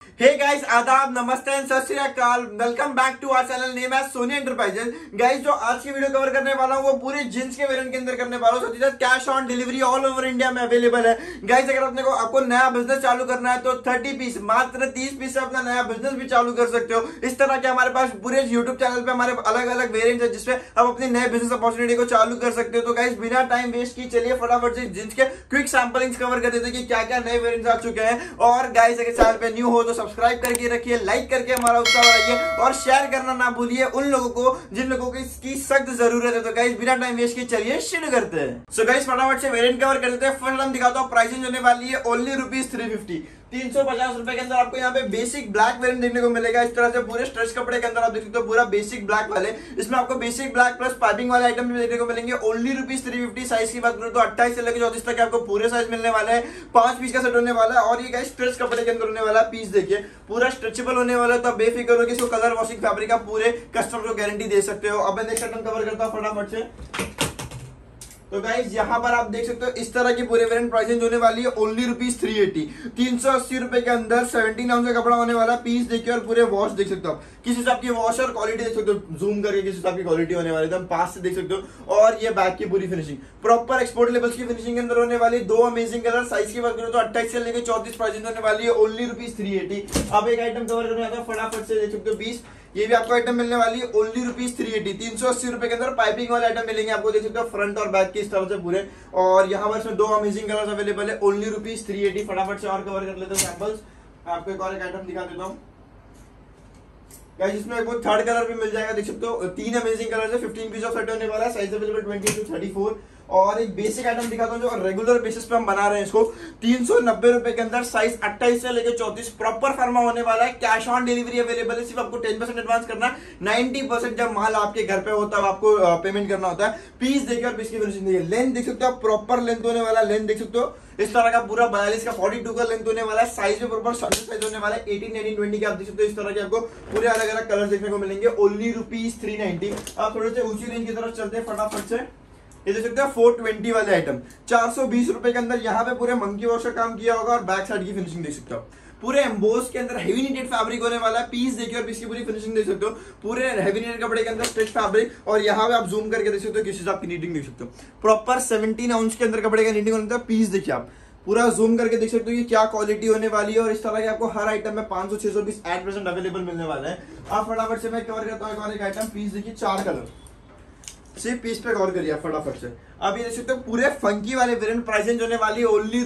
Hey guys, आदाब, नमस्ते and Sat Sri Akal. Welcome back to our channel name है सोनी एंटरप्राइजेस। गाइस, जो आज की वीडियो कवर करने वाला हूँ वो पूरे जींस के वेरिएंट के अंदर करने वाला हूँ। साथ cash on delivery all over India में अवेलेबल है। गाइस, अगर आपको नया बिजनेस चालू करना है तो 30 पीस, मात्र 30 पीस से अपना नया बिजनेस भी चालू कर सकते हो। इस तरह के हमारे पास पूरे यूट्यूब चैनल पे हमारे अलग अलग वेरिएंट है जिसपे आप अपनी नए बिजनेस अपॉर्चुनिटी को चालू कर सकते हो। तो गाइस, बिना टाइम वेस्ट की चलिए फटाफट से जींस के क्विक सैंपलिंग्स कवर कर देते हैं कि क्या क्या नए वेरिएंट्स आ चुके हैं। और गाइस, अगर चैनल पे न्यू हो तो सब्सक्राइब करके रखिए, लाइक करके हमारा उत्साह बढ़ाइए और शेयर करना ना भूलिए उन लोगों को जिन लोगों को इसकी सख्त जरूरत है। तो गाइस, बिना टाइम वेस्ट किए चलिए शुरू करते हैं। सो गाइस, फटाफट से वेरिएंट कवर कर देते हैं। फर्स्ट हम दिखाता हूं, प्राइसिंग होने वाली है ओनली ₹350। 350 रुपए के अंदर आपको यहाँ पे बेसिक ब्लैक वेरिएंट देखने को मिलेगा। इस तरह से पूरे स्ट्रेच कपड़े के अंदर आप देख सकते हो, पूरा बेसिक ब्लैक वाले। इसमें आपको बेसिक ब्लैक प्लस पाइपिंग वाले आइटम भी देखने को मिलेंगे। ओनली ₹350। साइज की बात करूं तो 28 से लेकर 34 तक आपको पूरे साइज मिलने वाले हैं। 5 पीस का सेट होने वाला है और ये गाइस स्ट्रेच कपड़े के अंदर होने वाला है। पीस देखिए, पूरा स्ट्रेचेबल होने वाला है, तो बेफिक्र हो कि इसको कलर वॉशिंग फैब्रिक का पूरे कस्टमर को गारंटी दे सकते हो। अब मैं नेक्स्ट आइटम कवर करता हूं फटाफट से। तो गाइस, यहाँ पर आप देख सकते हो इस तरह की पूरे वेरिएंट प्राइसिंग होने वाली है ओनली ₹380। 380 रुपए के अंदर 17 आउंस का कपड़ा होने वाला। पीस देखिए और पूरे वॉश देख सकते हो, किस हिसाब की वॉश और क्वालिटी देख सकते हो, जूम करके किस हिसाब की क्वालिटी होने वाली है, एकदम पास से देख सकते हो। और ये बैक की पूरी फिनिशिंग प्रॉपर एक्सपोर्ट लेवल्स की फिनिशिंग के अंदर होने वाली। 2 अमेजिंग कलर। साइज की बात करूं तो 28 से लेकर 34 प्राइसिंग होने वाली है ओनली ₹380। अब एक आइटम कवर करने आता है फटाफट से, देख सकते हो 20। ये भी आपको आइटम मिलने वाली है ओनली ₹380। 380 रुपए के अंदर पाइपिंग वाले आइटम मिलेंगे आपको, देख सकते हो फ्रंट और बैक की इस तरह से पूरे। और यहाँ पर इसमें 2 अमेजिंग कलर्स अवेलेबल है ओनली ₹380। फटाफट से और कवर कर लेते हैं सैंपल्स। आपको एक और एक आइटम दिखा देता हूँ गाइस, इसमें आपको थर्ड कलर भी मिल जाएगा, देख सकते हो 3 अमेजिंग कलर्स है। 15 पीस ऑफ सेट होने वाला है। Size available 20 to 34। और एक बेसिक आइटम दिखाता हूं जो रेगुलर बेसिस पे हम बना रहे हैं इसको। 390 रुपए के अंदर साइज 28 से लेकर 34 प्रॉपर फर्मा होने वाला है। कैश ऑन डिलीवरी अवेलेबल है। सिर्फ आपको 10% एडवांस करना है। 90% जब माल आपके घर पे होता है आपको पेमेंट करना होता है। पीस देखिए और पीस की फिनिशिंग देखिए। लेंथ देख सकते हो, प्रॉपर लेंथ होने वाला है। लेंथ देख सकते हो इस तरह का पूरा 42 का 42 का लेंथ होने वाला है। साइज में प्रॉपर स्टैंडर्ड साइज होने वाला है। 18, 19, 20 के आप देख सकते हो। इस तरह के आपको पूरे अलग अलग कलर देखने को मिलेंगे ओनली ₹390। आप थोड़े से ऊंची रेंज की तरफ चलते हैं फटाफट से। ये देख सकते हैं 420 वाले आइटम 420 रुपए के अंदर। यहाँ पे पूरे मंकी वॉश का काम किया होगा और बैक साइड की फिनिशिंग देख सकते हो। पूरे एम्बोस के अंदर हेवी नीटेड फैब्रिक होने वाला है। पीस देखिए और पीस की पूरी फिनिशिंग देख सकते हो। पूरे हेवी नीटेड कपड़े के अंदर स्ट्रेच फैब्रिक। और यहाँ पे आप जूम करके देख सकते हो किस हिसाब की नीटिंग देख सकते हो। प्रॉपर 17 आउंस के अंदर कपड़े का नीटिंग होता है। पीस देखिए, आप पूरा जूम करके देख सकते हो कि क्या क्वालिटी होने वाली है। और इस तरह के आपको हर आइटम में 500-600 पीस 8% अवेलेबल मिलने वाला है। आप फटाफट से मैं कवर करता हूँ एक आइटम। पीस देखिए, 4 कलर, सिर्फ पीस पे गौर करिए फटाफट से। अब ये देख सकते हो पूरे फंकी वाले वेरिएंट प्राइसिंग होने वाली है ओनली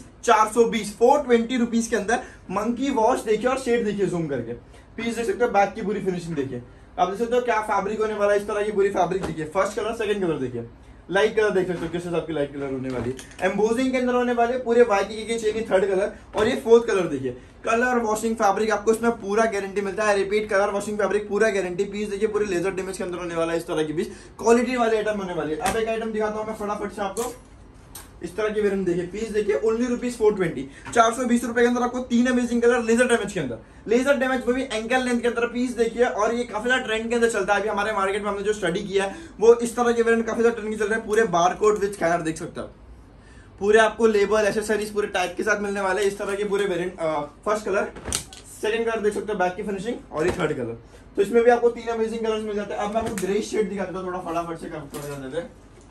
₹420। 420 रुपीज के अंदर मंकी वॉश देखिए और शेड देखिए जूम करके। पीस देख सकते हो, बैक की पूरी फिनिशिंग देखिए। अब देख सकते हो क्या फैब्रिक होने वाला है। इस तरह की पूरी फैब्रिक देखिए। फर्स्ट कलर, सेकंड कलर देखिए, लाइट कलर देख सकते हो किस हिसाब की लाइट कलर होने वाली है। एम्बोजिंग के अंदर होने वाले पूरे वाइकी की चेनी थर्ड कलर। और ये फोर्थ कलर देखिए। कलर वॉशिंग फैब्रिक आपको इसमें पूरा गारंटी मिलता है। रिपीट कलर वॉशिंग फैब्रिक पूरा गारंटी। पीस देखिए पूरे लेजर डेमेज के अंदर होने वाला है। इस तरह की पीस क्वालिटी वाले आइटम होने वाली है। अब एक आइटम दिखाता हूं मैं फटाफट से आपको। इस तरह की वेरिएंट देखिए। पीस देखिए ओनली ₹420। 420 रुपए के अंदर आपको 3 अमेजिंग कलर लेजर डैमेज के अंदर। लेजर डैमेज वो भी एंकल लेंथ के अंदर। पीस देखिए और ये काफी ज्यादा ट्रेंड के अंदर चलता है। अभी हमारे मार्केट में हमने जो स्टडी किया है वो इस तरह के वेरिएंट काफी ज्यादा ट्रेंड के चल रहे हैं। पूरे बारकोड विद स्कैनर देख सकते हो। पूरे आपको लेबल एसेसरीज पूरे टाइप के साथ मिलने वाले। इस तरह के पूरे variant. First colour, second colour देख सकते हो, बैक की फिनिशिंग। और ये थर्ड कलर। तो इसमें भी आपको 3 अमेजिंग कलर्स मिल जाते हैं। अब मैं आपको ग्रे शेड दिखा देता हूं थोड़ा फटाफट से कर।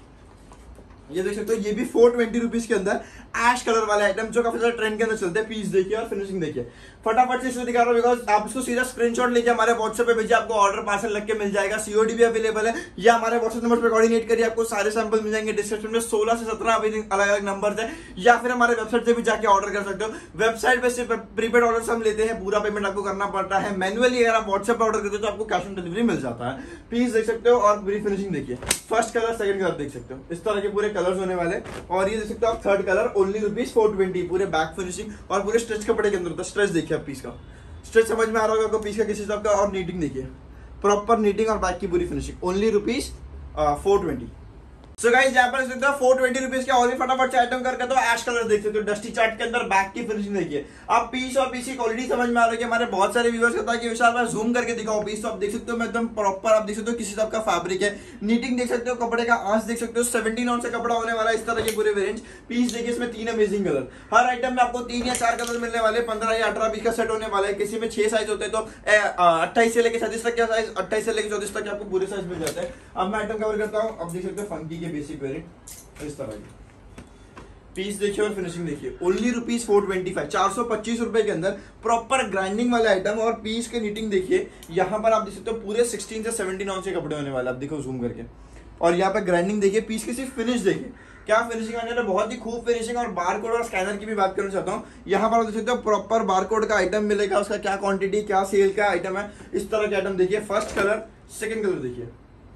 ये देख सकते हो, ये भी 420 रुपीज के अंदर ऐश कलर वाले आइटम जो काफी ज्यादा ट्रेंड के अंदर चलते हैं। पीस देखिए और फिनिशिंग देखिए। फटाफट से इसको दिखा रहा हूं बिकॉज आप इसको सीधा स्क्रीनशॉट लेके हमारे व्हाट्सएप पे भेजिए, आपको ऑर्डर पार्सल लग के मिल जाएगा। सीओडी भी अवेलेबल है। या हमारे व्हाट्सएप नंबर पे कोऑर्डिनेट करिए, आपको सारे सैंपल मिल जाएंगे। डिस्क्रिप्शन में 16 से 17 अलग अलग नंबर है। या फिर हमारे वेबसाइट से भी जाके ऑर्डर कर सकते हो। वेबसाइट पे सिर्फ प्रीपेड ऑर्डर हम लेते हैं, पूरा पेमेंट आपको करना पड़ता है मैनुअली। अगर आप व्हाट्सएप पे ऑर्डर करते हो तो आपको कैश ऑन डिलीवरी मिल जाता है। पीस देख सकते हो और पूरी फिनिशिंग देखिए। फर्स्ट कलर, सेकंड कलर देख सकते हो। इस तरह के पूरे कलर्स होने वाले। और ये देख सकते हो आप थर्ड कलर ओनली ₹420। पूरे बैक फिनिशिंग और पूरे स्ट्रेच कपड़े के अंदर होता है। स्ट्रेच देखिए आप पीस का। स्ट्रेच समझ में आ रहा होगा आपको पीस का किस हिसाब का। और नीटिंग देखिए, प्रॉपर नीटिंग और बैक की पूरी फिनिशिंग ओनली ₹420। सो गाइस यहाँ पर देख सकते हो 420 रुपीज के और भी फटाफट से आइटम करके तो ऐश कलर देख सकते हो, डस्टी चार्ट के अंदर बैक की फिनिशिंग देखिए। आप पीस और पीस की क्वालिटी समझ में आ रही है। हमारे बहुत सारे व्यूअर्स कहता है कि विशाल मैं जूम करके दिखाओ पीस, तो आप देख सकते हो मैं एकदम प्रॉपर आप देख सकते हो किसी टाइप का फैब्रिक है, नीटिंग देख सकते हो, कपड़े का आंच देख सकते हो, 17 ऑन से कपड़ा होने वाला है, इस तरह के पूरे वेरिएंट। पीस देखिए इसमें 3 अमेजिंग कलर, हर आइटम में आपको 3 या 4 कलर मिलने वाले, 15 या 18 पीस का सेट होने वाला है। किसी में 6 साइज होते हैं तो 28 से लेकर 36 तक का साइज, 28 से लेकर 34 तक आपको पूरे साइज मिल जाते हैं। अब मैं आइटम कवर करता हूँ। अब देख सकते हो फंकी के बेसिक वेरिएंट इस तरह की पीस देखिए और फिनिशिंग देखिए। ओनली रुपीज 425, 425 रुपए के अंदर प्रॉपर ग्राइंडिंग वाले आइटम और पीस के नीटिंग देखिए। यहाँ पर आप देख सकते हो पूरे 16 से 17 ऑन से कपड़े होने वाले, आप देखो जूम करके। और यहाँ पर ग्राइंडिंग देखिए, पीस की सिर्फ फिनिश देखिए क्या फिनिशिंग आने वाला, बहुत ही खूब फिनिशिंग। और बारकोड और स्कैनर की भी बात करना चाहता हूँ। यहाँ पर आप देख सकते हो प्रॉपर बारकोड का आइटम मिलेगा, उसका क्या क्वांटिटी क्या सेल का आइटम है, इस तरह के आइटम देखिए। फर्स्ट कलर, सेकंड कलर देखिए,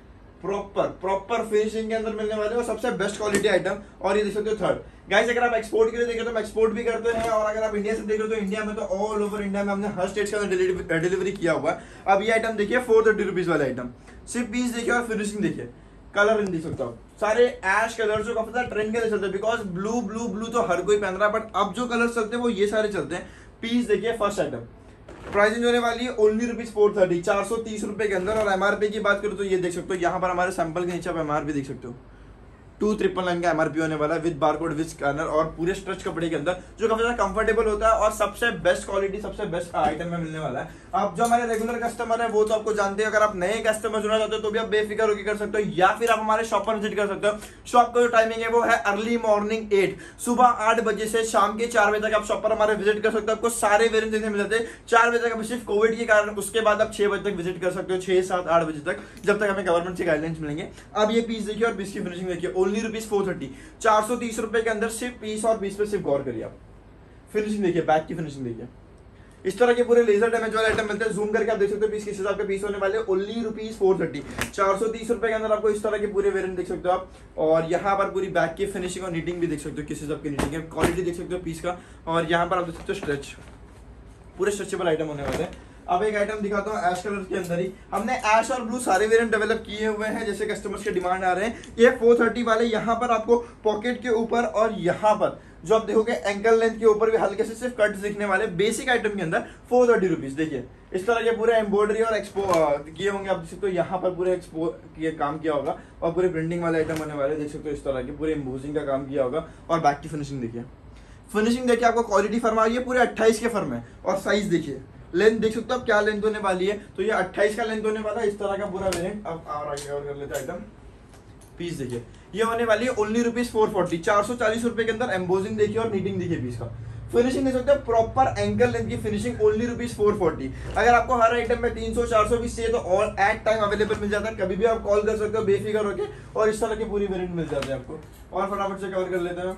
प्रॉपर फिनिशिंग के अंदर मिलने वाले और सबसे बेस्ट क्वालिटी आइटम। और ये देख सकते हो थर्ड। गाइस अगर आप एक्सपोर्ट के लिए देखें तो हम एक्सपोर्ट भी करते हैं, और अगर आप इंडिया से देख रहे हो तो इंडिया में तो ऑल ओवर इंडिया में हमने हर स्टेट के अंदर डिलीवरी किया हुआ है। अब ये आइटम देखिए 430 रुपीज वाला आइटम, सिर्फ पीस देखिए और फिनिशिंग देखिए। कलर देख सकते हो सारे ऐश कलर जो काफी ट्रेंड के लिए चलते हैं, बिकॉज ब्लू तो हर कोई पहन रहा है, बट अब जो कलर चलते हैं वो ये सारे चलते हैं। पीस देखिए फर्स्ट आइटम, प्राइसिंग होने वाली है ओनली रुपीज 430, 430 रुपए के अंदर। और एमआरपी की बात करूं तो ये देख सकते हो यहाँ पर हमारे सैंपल के नीचे आप एमआरपी देख सकते हो, 2999 का एमआरपी होने वाला है विद बारकोड विद स्कैनर और पूरे स्ट्रेच कपड़े के अंदर, जो काफी ज्यादा कंफर्टेबल होता है और सबसे बेस्ट क्वालिटी सबसे बेस्ट आइटम में मिलने वाला है। अब जो हमारे रेगुलर कस्टमर है वो तो आपको जानते हैं, अगर आप नए कस्टमर जुड़ना चाहते हो तो भी आप बेफिक्र होकर कर सकते हो, या फिर आप हमारे शॉप पर विजिट कर सकते हो। शॉप का जो टाइमिंग है वो है अर्ली मॉर्निंग 8, सुबह 8 बजे से शाम के 4 बजे तक आप शॉप पर हमारे विजिट कर सकते हो। आपको सारे वेरिएंट देखने मिल जाते हैं 4 बजे तक, सिर्फ कोविड के कारण। उसके बाद आप 6 बजे तक विजिट कर सकते हो, 6, 7, 8 बजे तक, जब तक हमें गवर्नमेंट से गाइडलाइंस मिलेंगे। अब ये पीस देखिए और पीस की फिनिशिंग देखिए, ओनली रुपीज 430, 430 रुपए के अंदर सिर्फ पीस और पीस पे सिर्फ गौर करिए आप। फिनिशिंग देखिए, बैक की फिनिशिंग देखिए, इस तरह के पूरे लेजर डैमेज वाले आइटम मिलते हैं। जूम करके आप देख सकते हो पीस किस हिसाब के पीस होने वाले, ओनली रुपीज 430, 430 रुपए के अंदर आपको इस तरह के पूरे वेरिएंट देख सकते हो आप। और यहाँ पर पूरी बैक की फिनिशिंग और नीटिंग भी देख सकते हो किस हिसाब की नीटिंग है, क्वालिटी देख सकते हो पीस का। और यहाँ पर आप देख सकते हो स्ट्रेच, पूरे स्ट्रेचेबल आइटम होने वाले हैं। अब एक आइटम दिखाता हूँ ऐश कलर के अंदर ही, हमने ऐश और ब्लू सारे वेरिएंट डेवलप किए हुए हैं जैसे कस्टमर्स के डिमांड आ रहे हैं। ये 430 वाले, यहाँ पर आपको पॉकेट के ऊपर और यहाँ पर जो आप देखोगे एंकल लेंथ के ऊपर भी हल्के से सिर्फ कट दिखने वाले बेसिक आइटम के अंदर 430 रुपीज। देखिए इस तरह के पूरे एम्ब्रॉयडरी और एक्सपो किए होंगे, आप देख सकते हो यहाँ पर पूरे एक्सपो किए काम किया होगा और पूरे प्रिंटिंग वाले आइटम होने वाले, देख सकते हो इस तरह के पूरे एम्बोजिंग का काम किया होगा। और बैक की फिनिशिंग देखिए, फिनिशिंग देखिए आपको क्वालिटी फर्म आ रही है, पूरे 28 के फर्म है। और साइज देखिए, लेंथ देख सकते हो आप क्या लेंथ होने वाली है, तो ये 28 का लेंथ होने वाला है। इस तरह का पूरा वेरिएंट। अब आगे और कर लेते हैं आइटम। पीस देखिए ये होने वाली है ओनली रुपीज 440, 440 रुपए के अंदर। एम्बोजिंग देखिए और नीटिंग देखिए पीस का। फिनिशिंग देख सकते हो प्रॉपर एंकल लेंथ की फिनिशिंग, ओनली रुपीज 440। अगर आपको हर आइटम में 300-400 पीस चाहिए तो ऑल एट टाइम अवेलेबल मिल जाता है, कभी भी आप कॉल कर सकते हो बेफिक्र होकर, और इस तरह की पूरी वेरिएंट मिल जाते हैं आपको। और फटाफट से कवर कर लेते हैं।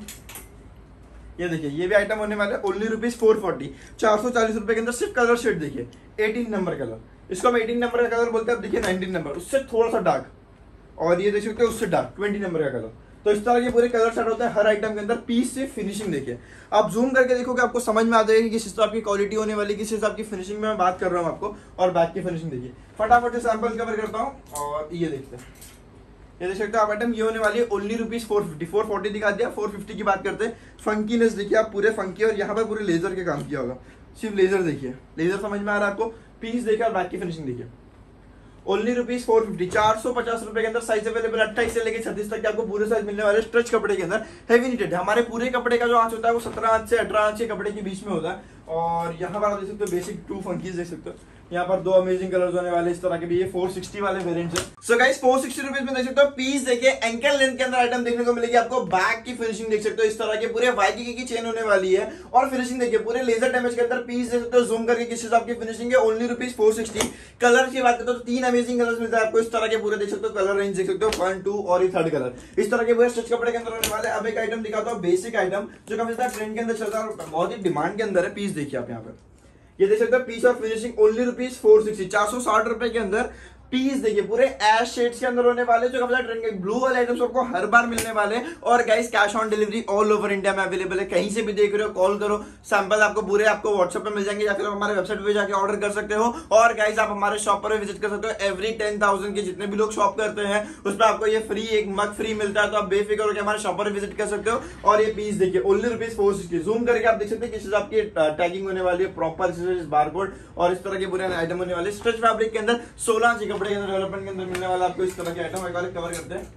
ये देखिए ये भी आइटम होने वाले ओनली रुपीज 440, 440 रुपए के अंदर। सिर्फ कलर शेड देखिए 18 नंबर कलर, इसको हम 18 नंबर का कलर बोलते हैं। अब देखिए 19 नंबर, उससे थोड़ा सा डार्क, और ये देख सकते हो उससे डार्क 20 नंबर का कलर। तो इस तरह के पूरे कलर सेट होता है हर आइटम के अंदर। पीस से फिनिशिंग देखिए, आप जूम करके देखोगे आपको समझ में आ जाएगी किस हिसाब की क्वालिटी होने वाली, किस हिसाब की फिनिशिंग में मैं बात कर रहा हूँ आपको। और बैक की फिनिशिंग देखिए, फटाफट से सैंपल कवर करता हूँ। और ये देखते हैं, ये देख सकते हो आप आइटम, ये होने वाली है ओनली रुपीज 450, 440 दिखा दिया। 450 की बात करते हैं। फंकीनेस देखिए आप, पूरे फंकी, और यहाँ पर पूरे लेजर के काम किया होगा। सिर्फ लेजर देखिए, लेजर समझ में आ रहा है आपको। पीस देखिए और बैक की फिनिशिंग देखिए, ओनली रुपीज 450, 450 रुपए के अंदर। साइज अवेलेबल 28 से लेकर 36 तक के आपको पूरे साइज मिलने वाले स्ट्रेच कपड़े के अंदर। हेवी नीटेड, हमारे पूरे कपड़े का जो आंच होता है वो 17 आंच से 18 आंच के कपड़े के बीच में होता है। और यहाँ पर आप देख सकते हो बेसिक 2 फंकीज देख सकते हो, यहाँ पर 2 अमेजिंग कलर्स होने वाले इस तरह के भी। ये 460 वाले वेरिएंट्स है। सो गाइस 460 रुपीज में देख सकते हो। पीस देखिए, एंकल लेंथ के अंदर आइटम देखने को मिलेगी आपको। बैक की फिनिशिंग देख सकते हो इस तरह के पूरे वाईकी की चेन होने वाली है। और फिनिशिंग देखिए पूरे लेजर डैमेज के अंदर। पीस देख सकते हो जूम करके किस हिसाब की फिनिशिंग है, ओनली रुपीज 460। कलर की बात करते हो तो 3 अमेजिंग कलर्स मिलता है आपको इस तरह के पूरे, देख सकते हो कलर रेंज देख सकते हो 1, 2 और ये 3rd कलर। इस तरह के पूरे स्टिच कपड़े के अंदर होने वाले। अब एक आइटम दिखाता हूं, बेसिक आइटम जो काफी ज्यादा ट्रेंड के अंदर चलता है और बहुत ही डिमांड के अंदर है। पीस देखिए आप यहाँ पे, ये देख सकते हो पीस और फिनिशिंग ओनली रुपीज 460, 460 रुपए के अंदर। पीस देखिए पूरे एश शेड्स के अंदर होने वाले, जो काफी ट्रेंड के ब्लू वाले आइटम्स आपको हर बार मिलने वाले। और guys cash on delivery all over India में अवेलेबल है, कहीं से भी देख रहे हो कॉल करो, सैंपल आपको पूरे आपको व्हाट्सएप पे मिल जाएंगे या फिर हमारे वेबसाइट पे जाके ऑर्डर कर सकते हो। और गाइस आप हमारे शॉप पर विजिट कर सकते हो। एवरी 10,000 के जितने भी लोग शॉप करते हैं उस पर आपको ये फ्री एक मग फ्री मिलता है, तो आप बेफिक्र होकर हमारे शॉप पर विजिट कर सकते हो। और ये पीस देखिए ओनली ₹460, जूम करके आप देख सकते हैं किस हिसाब की टैगिंग होने वाली है, प्रॉपर बारकोड और इस तरह के पूरे आइटम होने वाले। स्ट्रेच फैब्रिक के अंदर 16 इंच कपड़े के अंदर डेवलपमेंट के अंदर मिलने वाला आपको इस तरह के आइटम एक बार कवर करते हैं।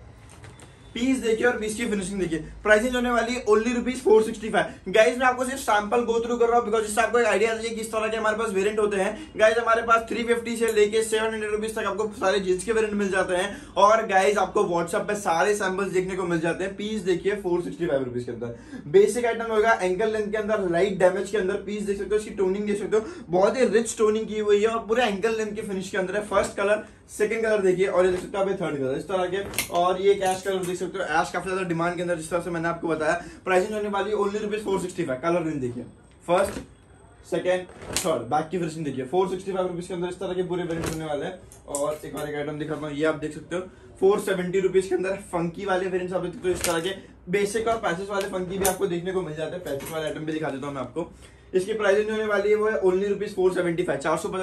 पीस देखिए और पीस की फिनिशिंग देखिए। प्राइसिंग होने वाली है ओनली ₹465। गाइस मैं आपको सिर्फ सैंपल गो थ्रू कर रहा हूं बिकॉज इससे आपको एक आइडिया आ जाए किस तरह के हमारे पास वेरिएंट होते हैं। गाइस हमारे पास 350 से लेके 700 रुपीज तक आपको सारे जींस के वेरिएंट मिल जाते हैं। और गाइस आपको व्हाट्सएप पे सारे सैंपल्स देखने को मिल जाते हैं। पीस देखिए 465 रुपीज के अंदर बेसिक आइटम होगा, एंकल लेंथ के अंदर, लाइट डैमेज के अंदर। पीस देख सकते हो, इसकी टोनिंग देख सकते हो, बहुत ही रिच टोनिंग की हुई है और पूरे एंकल लेंथ के फिनिश के अंदर है। फर्स्ट कलर, सेकंड कलर देखिए और ये देख सकते हो आप थर्ड कलर इस तरह के। और ये ऐश कलर देख सकते हो, ऐश काफी ज्यादा डिमांड के अंदर, जिस तरह से मैंने आपको बताया। प्राइसिंग होने वाली ओनली ₹465। कलर रेंज देखिए, फर्स्ट सेकंड थर्ड, बैक की फिनिशिंग देखिए। 465 रुपीज के अंदर इस तरह के पूरे वेरिएंट होने वाले हैं। और एक बार एक आइटम दिखाता हूँ, ये आप देख सकते हो 470 रुपीज के अंदर फंकी वाले वेरिएंट्स आप देख सकते हो। इस तरह के बेसिक और पैचेस वाले फंकी भी आपको देखने को मिल जाते हैं। पैचेस वाले आइटम भी दिखा देता हूँ मैं आपको। इसकी प्राइसिंग होने वाली है वो है ओनली ₹475,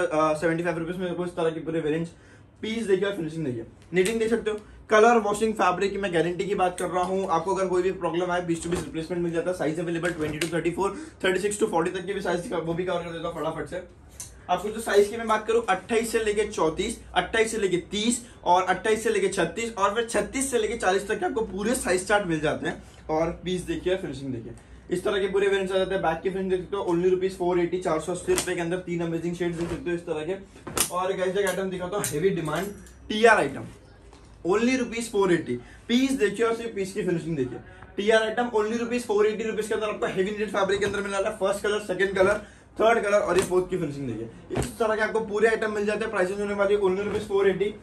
475 रुपीज में इस तरह के पूरे वेरिएंट्स। पीस देखिए और फिनिशिंग देखिए, नीटिंग देख सकते हो, कलर वॉशिंग फैब्रिक की मैं गारंटी की बात कर रहा हूं। आपको अगर कोई भी प्रॉब्लम आए 20 to 20 रिप्लेसमेंट मिल जाता है। साइज अवेलेबल 20 to 34, 36 to 40 तक के भी साइज वो भी कवर कर देता हूं फटाफट से। आपको जो साइज की मैं बात करूं 28 से लेके 34, 28 से लेके 30 और 28 से लेके 36 और फिर 36 से लेके 40 तक के आपको पूरे साइज चार्ट मिल जाते हैं। और पीस देखिए फिनिशिंग देखिए, इस तरह के पूरे वेरिएंट्स आ जाते हैं। बैक की फिनिशिंग देख सकते हो ओनली ₹480, 480 रुपए के अंदर 3 अमेजिंग शेड्स देख सकते हो इस तरह के। और गाइस एक आइटम दिखाता हूं, heavy demand TR item, only ₹480। Piece देखिए और सिर्फ पीस की फिनिशिंग देखिए। टीआर आइटम ओनली ₹480 रुपीज के अंदर आपको हेवी नीडेड फैब्रिक के अंदर मिल रहा है। First colour, second colour, third colour और ये फोर्थ की फिनिशिंग देखिए। इस तरह के आपको पूरे आइटम मिल जाते हैं। प्राइसिंग होने वाली है ओनली ₹480।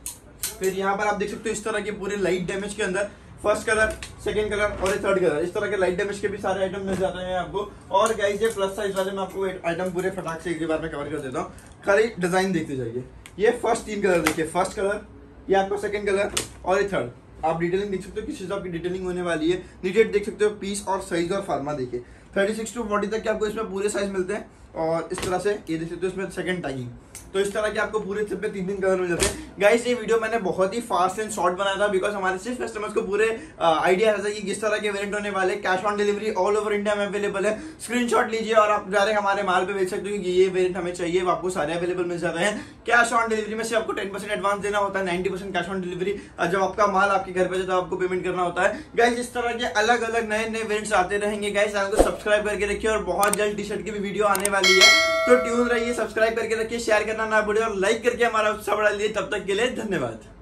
फिर यहाँ पर आप देख सकते हो इस तरह के पूरे लाइट डैमेज के अंदर फर्स्ट कलर, सेकंड कलर और ये थर्ड कलर, इस तरह के लाइट डैमेज के भी सारे आइटम मिल जाते हैं आपको। और गाइस ये प्लस साइज वाले में आपको आइटम पूरे फटाक से एक बार में कवर कर देता हूँ। खाली डिजाइन देखते जाइए। ये फर्स्ट 3 कलर देखिए, फर्स्ट कलर, ये आपको सेकंड कलर और ये थर्ड। आप डिटेलिंग देख सकते हो किस हिसाब की डिटेलिंग होने वाली है। नीडेड देख सकते हो, पीस और साइज और फार्मा देखिए। 36 to 40 तक के आपको इसमें पूरे साइज मिलते हैं। और इस तरह से ये देख सकते हो इसमें सेकंड टैगिंग, तो इस तरह के आपको पूरे ट्रिप पे 3 कलर मिल जाते हैं। गाइस ये वीडियो मैंने बहुत ही फास्ट एंड शॉर्ट बनाया था बिकॉज हमारे सिर्फ कस्टमर्स को पूरे आइडिया रहता है कि किस तरह के वेरिएंट होने वाले। Cash on delivery all over India में अवेलेबल है। स्क्रीनशॉट लीजिए और आप डायरेक्ट हमारे माल पे बेच सकते हो कि ये वेरिएंट हमें चाहिए, वो आपको सारे अवेलेबल मिल जाते हैं। कैश ऑन डिलीवरी में से आपको 10% एडवांस देना होता है, 90% कैश ऑन डिलीवरी जब आपका माल आपके घर पे जाता है आपको पेमेंट करना होता है। गाइस इस तरह के अलग अलग नए नए वेरिएंट्स आते रहेंगे। गाइस चैनल को सब्सक्राइब करके रखिए और बहुत जल्द टी शर्ट की भी वीडियो आने वाली है, तो ट्यून रहिए, सब्सक्राइब करके रखिए, शेयर करना ना भूलिए और लाइक करके हमारा उत्साह बढ़ा लीजिए। तब तक के लिए धन्यवाद।